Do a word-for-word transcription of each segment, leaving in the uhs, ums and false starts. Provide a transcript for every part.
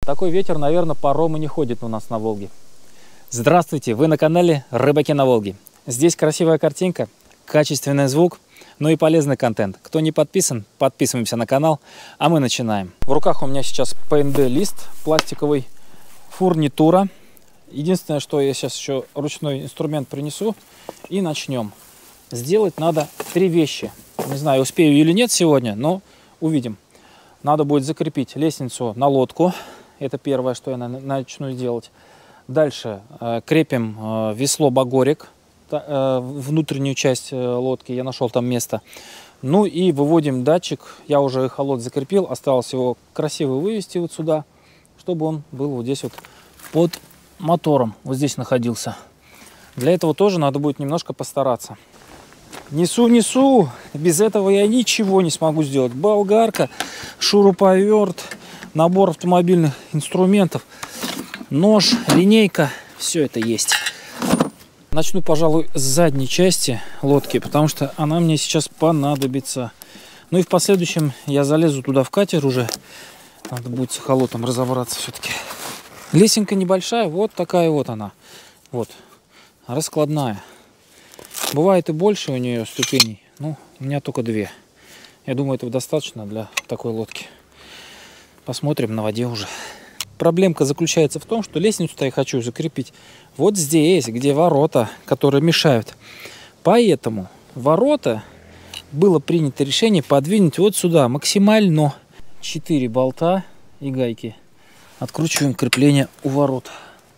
Такой ветер, наверное, паромы не ходит у нас на Волге. Здравствуйте, вы на канале Рыбаки на Волге. Здесь красивая картинка, качественный звук, ну и полезный контент. Кто не подписан, подписываемся на канал, а мы начинаем. В руках у меня сейчас пэ эн дэ-лист пластиковый, фурнитура. Единственное, что я сейчас еще ручной инструмент принесу и начнем. Сделать надо три вещи. Не знаю, успею или нет сегодня, но увидим. Надо будет закрепить лестницу на лодку. Это первое, что я начну делать. Дальше э, крепим э, весло багорик, э, внутреннюю часть э, лодки. Я нашел там место. Ну и выводим датчик. Я уже эхолот закрепил. Осталось его красиво вывести вот сюда, чтобы он был вот здесь вот под мотором. Вот здесь находился. Для этого тоже надо будет немножко постараться. Несу, несу. Без этого я ничего не смогу сделать. Болгарка, шуруповерт, набор автомобильных инструментов, нож, линейка. Все это есть. Начну, пожалуй, с задней части лодки, потому что она мне сейчас понадобится. Ну и в последующем я залезу туда в катер уже. Надо будет с эхолотом разобраться все-таки. Лесенка небольшая, вот такая вот она. Вот, раскладная. Бывает и больше у нее ступеней. Ну, у меня только две. Я думаю, этого достаточно для такой лодки. Посмотрим на воде уже. Проблемка заключается в том, что лестницу-то я хочу закрепить вот здесь, где ворота, которые мешают. Поэтому ворота было принято решение подвинуть вот сюда максимально. четыре болта и гайки. Откручиваем крепление у ворот.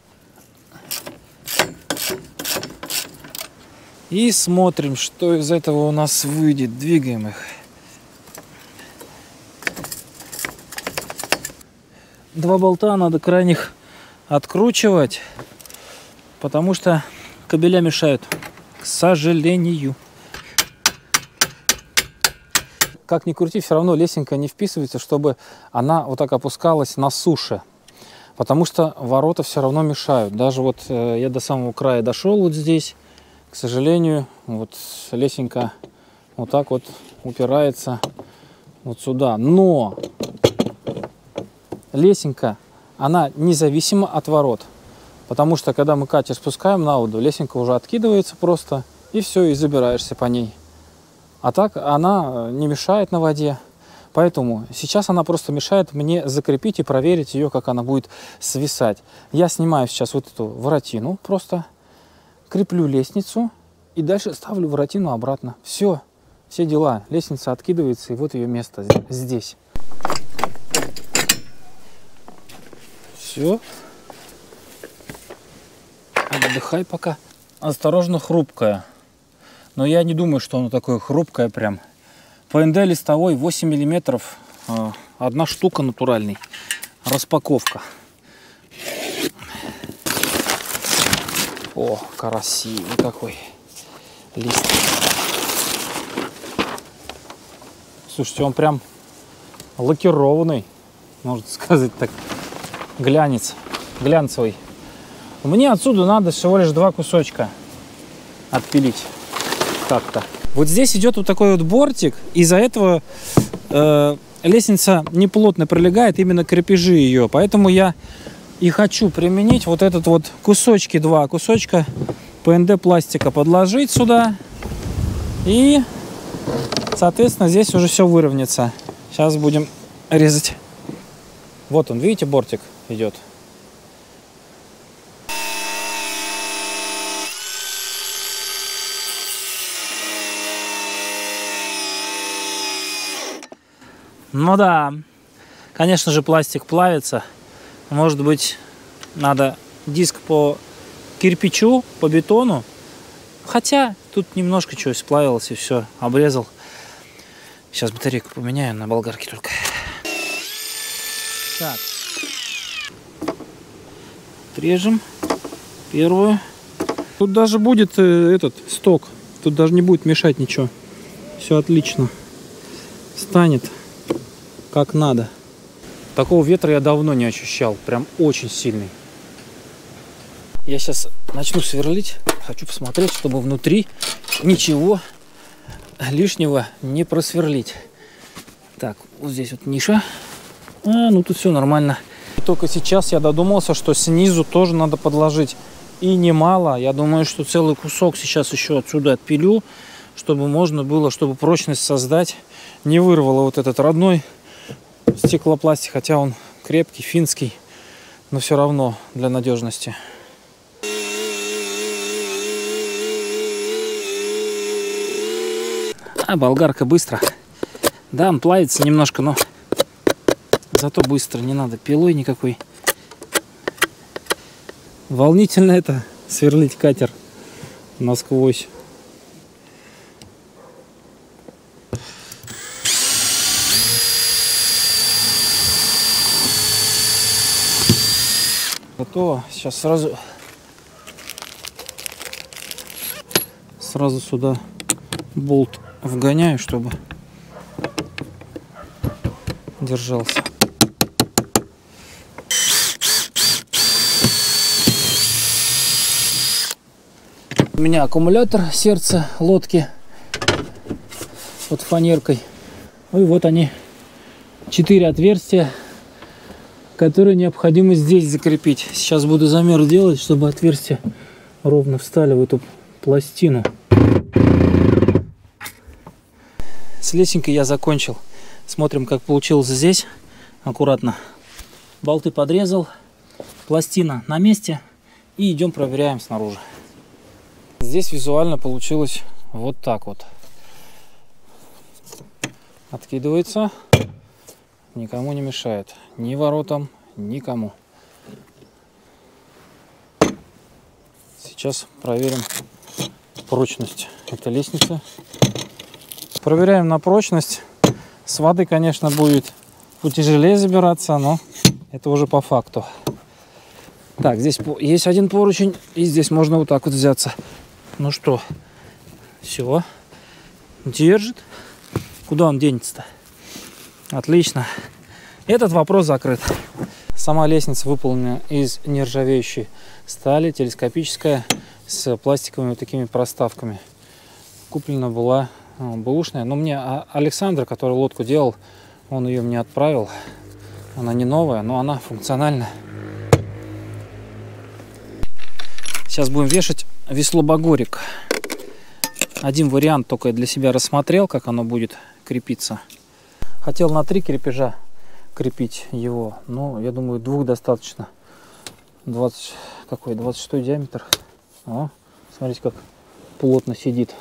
И смотрим, что из этого у нас выйдет. Двигаем их. Два болта надо крайних откручивать, потому что кабеля мешают, к сожалению. Как ни крути, все равно лесенка не вписывается, чтобы она вот так опускалась на суше. Потому что ворота все равно мешают. Даже вот э, я до самого края дошел вот здесь. К сожалению, вот лесенка вот так вот упирается вот сюда. Но лесенка, она независима от ворот. Потому что, когда мы катер спускаем на воду, лесенка уже откидывается просто. И все, и забираешься по ней. А так она не мешает на воде. Поэтому сейчас она просто мешает мне закрепить и проверить ее, как она будет свисать. Я снимаю сейчас вот эту воротину просто. Креплю лестницу и дальше ставлю воротину обратно. Все, все дела. Лестница откидывается, и вот ее место здесь. Все. Отдыхай пока. Осторожно, хрупкая. Но я не думаю, что оно такое хрупкое прям. пэ эн дэ листовой восемь миллиметров. Одна штука натуральный. Распаковка. О, красивый какой лист. Слушайте, он прям лакированный, можно сказать так. Глянец, глянцевый. Мне отсюда надо всего лишь два кусочка отпилить. Так-то. Вот здесь идет вот такой вот бортик. Из-за этого э, лестница неплотно прилегает, именно крепежи ее. Поэтому я и хочу применить вот этот вот кусочки, два кусочка пэ эн дэ пластика подложить сюда. И, соответственно, здесь уже все выровняется. Сейчас будем резать. Вот он, видите, бортик идет. Ну да, конечно же, пластик плавится. Может быть, надо диск по кирпичу, по бетону. Хотя тут немножко чего сплавилось и все, обрезал. Сейчас батарейку поменяю на болгарке только. Так. Отрежем первую. Тут даже будет э, этот сток. Тут даже не будет мешать ничего. Все отлично. Станет как надо. Такого ветра я давно не ощущал. Прям очень сильный. Я сейчас начну сверлить. Хочу посмотреть, чтобы внутри ничего лишнего не просверлить. Так, вот здесь вот ниша. А, ну тут все нормально. И только сейчас я додумался, что снизу тоже надо подложить. И немало. Я думаю, что целый кусок сейчас еще отсюда отпилю, чтобы можно было, чтобы прочность создать. Не вырвало вот этот родной стеклопластик, хотя он крепкий, финский, но все равно для надежности. А болгарка быстро. Да, он плавится немножко, но зато быстро. Не надо пилой никакой. Волнительно это сверлить катер насквозь. Готово. Сейчас сразу сразу сюда болт вгоняю, чтобы держался. У меня аккумулятор сердца лодки под фанеркой. И вот они, четыре отверстия, которые необходимо здесь закрепить. Сейчас буду замер делать, чтобы отверстия ровно встали в эту пластину. С лесенкой я закончил. Смотрим, как получилось здесь. Аккуратно. Болты подрезал. Пластина на месте. И идем проверяем снаружи. Здесь визуально получилось вот так вот. Откидывается. Никому не мешает. Ни воротам, никому. Сейчас проверим прочность этой лестницы. Проверяем на прочность. С воды, конечно, будет потяжелее забираться, но это уже по факту. Так, здесь есть один поручень, и здесь можно вот так вот взяться. Ну что, все, держит. Куда он денется-то? Отлично. Этот вопрос закрыт. Сама лестница выполнена из нержавеющей стали, телескопическая, с пластиковыми вот такими проставками. Куплена была бэушная, но мне Александр, который лодку делал, он ее мне отправил. Она не новая, но она функциональна. Сейчас будем вешать весло Багорик. Один вариант только я для себя рассмотрел, как оно будет крепиться. Хотел на три крепежа крепить его, но я думаю, двух достаточно. двадцать, какой, двадцать шестой диаметр. О, смотрите, как плотно сидит.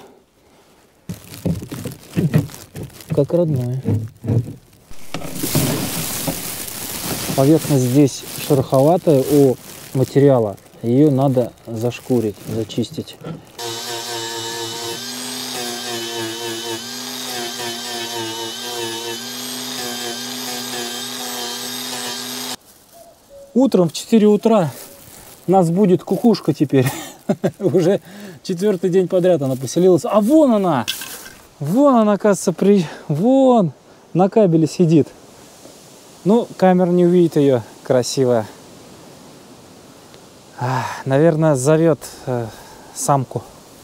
Как родное. Поверхность здесь шероховатая у материала. Ее надо зашкурить, зачистить. Утром в четыре утра нас будет кукушка теперь. Уже четвертый день подряд она поселилась. А вон она! Вон она, оказывается, при... вон на кабеле сидит. Ну, камера не увидит ее, красивая. А, наверное, зовет э, самку.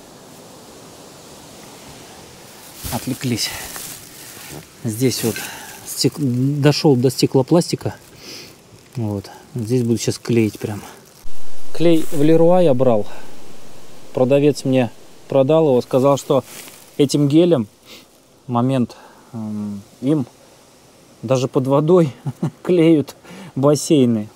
Отвлеклись. Здесь вот стек... дошел до стеклопластика. Вот. Здесь буду сейчас клеить прям. Клей в Леруа я брал. Продавец мне продал его, сказал, что этим гелем момент э, им даже под водой клеют бассейны.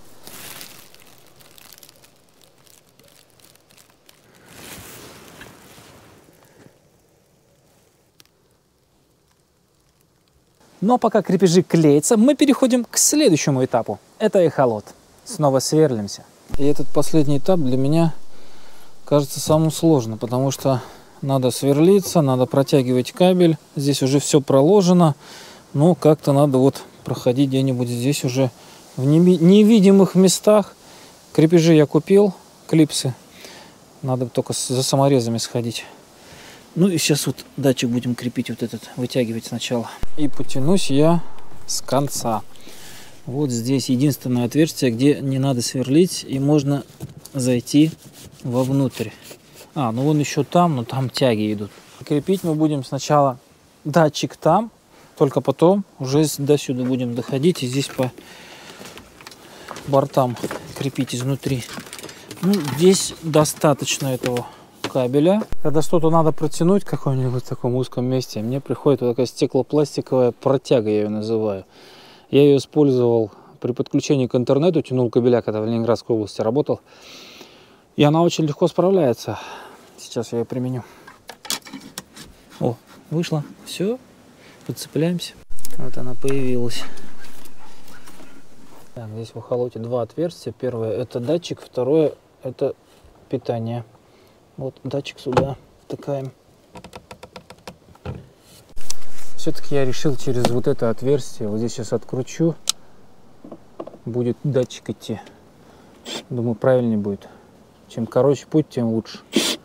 Но пока крепежи клеятся, мы переходим к следующему этапу. Это эхолот. Снова сверлимся. И этот последний этап для меня кажется самым сложным, потому что надо сверлиться, надо протягивать кабель. Здесь уже все проложено, но как-то надо вот проходить где-нибудь здесь уже в невидимых местах. Крепежи я купил, клипсы. Надо только за саморезами сходить. Ну и сейчас вот датчик будем крепить, вот этот, вытягивать сначала. И потянусь я с конца. Вот здесь единственное отверстие, где не надо сверлить, и можно зайти вовнутрь. А, ну вон еще там, но там тяги идут. Крепить мы будем сначала датчик там, только потом уже до сюда будем доходить. И здесь по бортам крепить изнутри. Ну, здесь достаточно этого кабеля. Когда что-то надо протянуть в каком-нибудь таком узком месте, мне приходит вот такая стеклопластиковая протяга, я ее называю. Я ее использовал при подключении к интернету, тянул кабеля, когда в Ленинградской области работал. И она очень легко справляется. Сейчас я ее применю. О, вышла. Все. Подцепляемся. Вот она появилась. Так, здесь в эхолоте два отверстия. Первое это датчик, второе это питание. Вот датчик сюда втыкаем. Все-таки я решил через вот это отверстие, вот здесь сейчас откручу, будет датчик идти. Думаю, правильнее будет. Чем короче путь, тем лучше.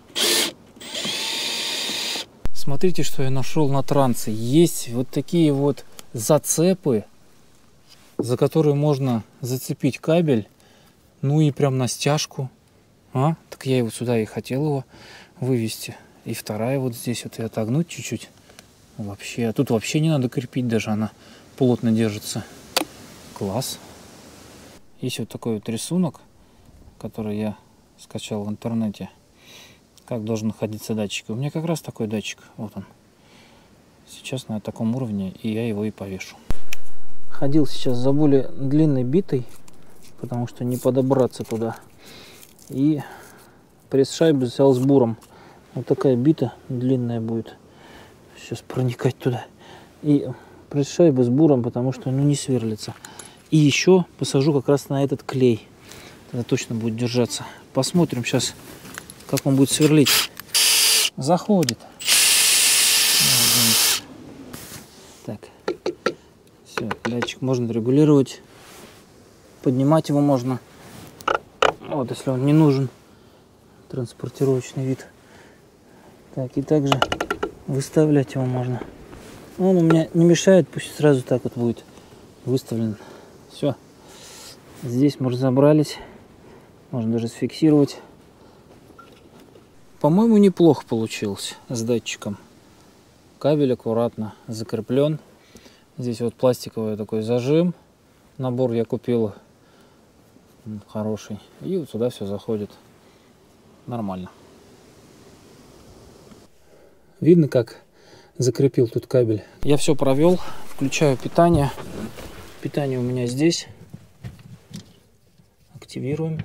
Смотрите, что я нашел на трансе. Есть вот такие вот зацепы, за которые можно зацепить кабель, ну и прям на стяжку. А? Так я его сюда и хотел его вывести. И вторая вот здесь вот и отогнуть чуть-чуть. Вообще, а тут вообще не надо крепить, даже она плотно держится. Класс. Есть вот такой вот рисунок, который я скачал в интернете. Как должен находиться датчик. У меня как раз такой датчик. Вот он. Сейчас на таком уровне, и я его и повешу. Ходил сейчас за более длинной битой, потому что не подобраться туда. И пресс-шайбу взял с буром. Вот такая бита длинная будет. Сейчас проникать туда. И пресс-шайбу с буром, потому что ну не сверлится. И еще посажу как раз на этот клей. Тогда точно будет держаться. Посмотрим сейчас, как он будет сверлить. Заходит. Так. Все, датчик можно регулировать. Поднимать его можно. Вот, если он не нужен. Транспортировочный вид. Так, и также выставлять его можно. Он у меня не мешает, пусть сразу так вот будет выставлен. Все. Здесь мы разобрались. Можно даже сфиксировать. По-моему, неплохо получилось с датчиком. Кабель аккуратно закреплен. Здесь вот пластиковый такой зажим. Набор я купил хороший. И вот сюда все заходит. Нормально. Видно, как закрепил тут кабель. Я все провел. Включаю питание. Питание у меня здесь. Активируем.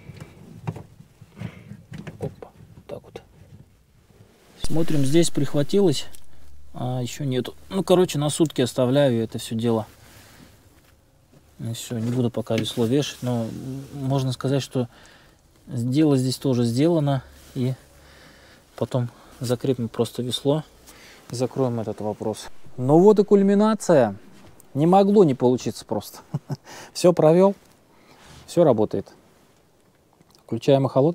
Опа. Так вот. Смотрим, здесь прихватилось. А еще нету. Ну, короче, на сутки оставляю это все дело. И все, не буду пока весло вешать. Но можно сказать, что дело здесь тоже сделано. И потом закрепим просто весло и закроем этот вопрос. Ну вот и кульминация. Не могло не получиться просто. Все провел. Все работает. Включаем эхолот.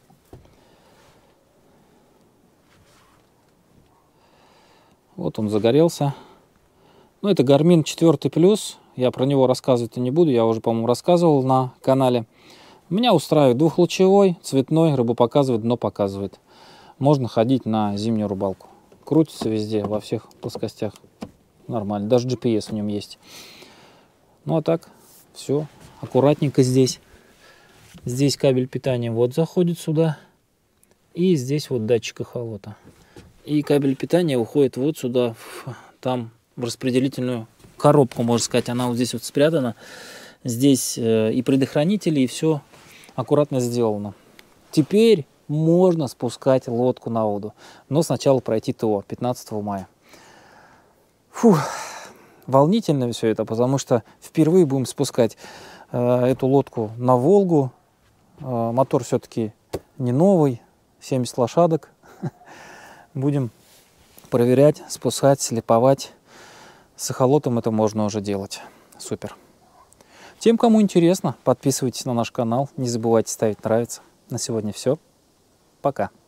Вот он загорелся. Ну, это Garmin четыре плюс. Я про него рассказывать не буду. Я уже, по-моему, рассказывал на канале. Меня устраивает двухлучевой, цветной, рыбу показывает, дно показывает. Можно ходить на зимнюю рыбалку. Крутится везде, во всех плоскостях. Нормально. Даже джи пи эс в нем есть. Ну, а так, все. Аккуратненько здесь. Здесь кабель питания вот заходит сюда. И здесь вот датчик эхолота. И кабель питания уходит вот сюда, в, там, в распределительную коробку, можно сказать. Она вот здесь вот спрятана. Здесь э, и предохранители, и все аккуратно сделано. Теперь можно спускать лодку на воду. Но сначала пройти ТО пятнадцатого мая. Фух, волнительно все это, потому что впервые будем спускать э, эту лодку на Волгу. Э, мотор все-таки не новый, семьдесят лошадок. Будем проверять, спускать, слеповать. С эхолотом это можно уже делать. Супер. Тем, кому интересно, подписывайтесь на наш канал. Не забывайте ставить нравится. На сегодня все. Пока.